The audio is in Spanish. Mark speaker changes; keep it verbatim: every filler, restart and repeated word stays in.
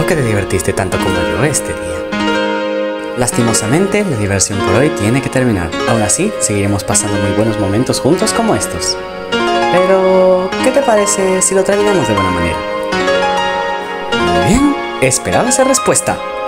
Speaker 1: Creo que te divertiste tanto como yo este día. Lastimosamente, la diversión por hoy tiene que terminar. Aún así, seguiremos pasando muy buenos momentos juntos como estos. Pero, ¿qué te parece si lo terminamos de buena manera? Muy bien, esperaba esa respuesta.